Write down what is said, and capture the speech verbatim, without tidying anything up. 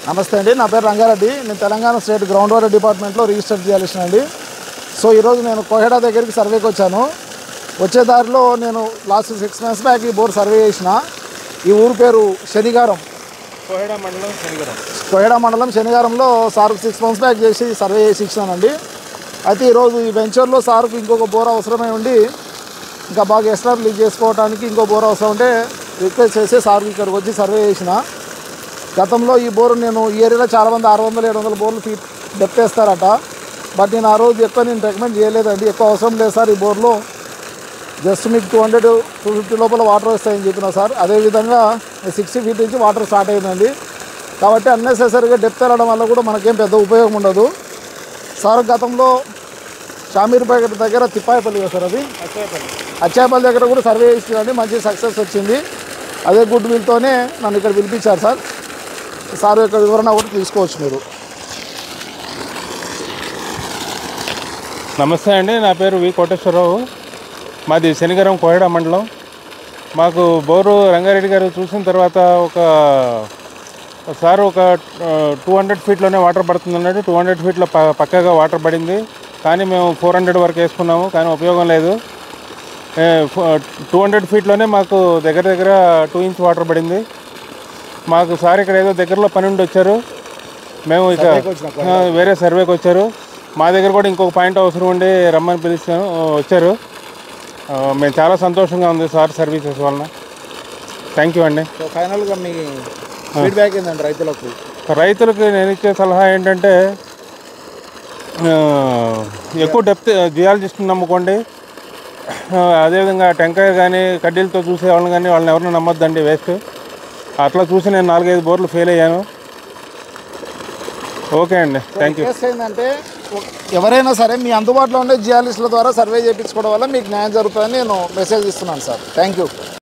నమస్తే అండి, నా పేరు రంగారెడ్డి. నేను తెలంగాణ స్టేట్ గ్రౌండ్ వాటర్ డిపార్ట్మెంట్లో రిజిస్టర్ చేయాల్సిన అండి. సో ఈరోజు నేను కోహెడా దగ్గరికి సర్వేకి వచ్చాను. వచ్చే దారిలో నేను లాస్ట్ సిక్స్ మంత్స్ బ్యాక్ ఈ బోర్ సర్వే చేసిన. ఈ ఊరు పేరు శనిగారం, కోహెడా మండలం శనిగారం కోహెడా మండలం శనిగారంలో సార్కు సిక్స్ మంత్స్ బ్యాక్ చేసి సర్వే చేసి ఇచ్చినానండి. అయితే ఈరోజు ఈ వెంచర్లో సార్కు ఇంకొక బోర్ అవసరమై ఉండి ఇంకా బాగా ఎక్స్ట్రా రిలీజ్ చేసుకోవడానికి ఇంకో బోర్ అవసరం ఉంటే రిక్వెస్ట్ చేసి సార్కి ఇక్కడికి వచ్చి సర్వే చేసిన. గతంలో ఈ బోరు నేను ఈ ఏరియాలో చాలామంది ఆరు వందలు ఏడు వందల బోర్లు ఫీట్ డెప్త్ వేస్తారట. బట్ నేను ఆ రోజు ఎక్కువ నేను రికమెండ్ చేయలేదండి. ఎక్కువ అవసరం లేదు సార్, ఈ బోర్లో జస్ట్ మీకు టూ హండ్రెడ్ టూ ఫిఫ్టీ లోపల వాటర్ వస్తాయని చెప్పిన సార్. అదేవిధంగా సిక్స్టీ ఫీట్ నుంచి వాటర్ స్టార్ట్ అయిందండి. కాబట్టి అన్నెసెసరీగా డెప్త్ వెళ్ళడం వల్ల కూడా మనకేం పెద్ద ఉపయోగం ఉండదు సార్. గతంలో షామీర్పేట దగ్గర తిప్పాయపల్లి సార్, అది అచ్చాయపల్లి దగ్గర కూడా సర్వే చేసిందండి, మంచి సక్సెస్ వచ్చింది. అదే గుడ్ విల్తోనే నన్ను ఇక్కడ పిలిపించారు సార్. సార్ యొక్క వివరణ కూడా తీసుకోవచ్చు మీరు. నమస్తే అండి, నా పేరు వి కోటేశ్వరరావు. మాది శనిగారం కోహెడా మండలం. మాకు బోరు రంగారెడ్డి గారు చూసిన తర్వాత ఒక సార్ ఒక టూ హండ్రెడ్ ఫీట్లోనే వాటర్ పడుతుంది అన్నాడు. టూ హండ్రెడ్ ఫీట్లో ప పక్కగా వాటర్ పడింది, కానీ మేము ఫోర్ హండ్రెడ్ వరకు వేసుకున్నాము, కానీ ఉపయోగం లేదు. టూ హండ్రెడ్ ఫీట్లోనే మాకు దగ్గర దగ్గర టూ ఇంచ్ వాటర్ పడింది. మాకు సార్ ఇక్కడ ఏదో దగ్గరలో పని ఉండి వచ్చారు, మేము ఇక వేరే సర్వేకి వచ్చారు. మా దగ్గర కూడా ఇంకొక పాయింట్ అవసరం ఉండి రమ్మని పిలిచాను, వచ్చారు. మేము చాలా సంతోషంగా ఉంది సార్ సర్వీసెస్ వలన. థ్యాంక్ యూ అండి. ఫైనల్గా మీ ఫీడ్బ్యాక్ ఏంటండి రైతులకు? రైతులకు నేను ఇచ్చే సలహా ఏంటంటే ఎక్కువ డెప్త్ జియాలజిస్ట్ని నమ్ముకోండి. అదేవిధంగా టెంకాయ కానీ కడ్డీలతో చూసే వాళ్ళని కానీ వాళ్ళని ఎవరిని నమ్మొద్దండి, వేస్ట్. అట్లా చూసి నేను నాలుగైదు బోర్లు ఫెయిల్ అయ్యాను. ఓకే అండి, థ్యాంక్ యూ. ఏంటంటే ఎవరైనా సరే మీ అందుబాటులో ఉండే జియాలజిస్టుల ద్వారా సర్వే చేయించుకోవడం వల్ల మీకు న్యాయం జరుగుతుందని నేను మెసేజ్ ఇస్తున్నాను సార్. Thank you.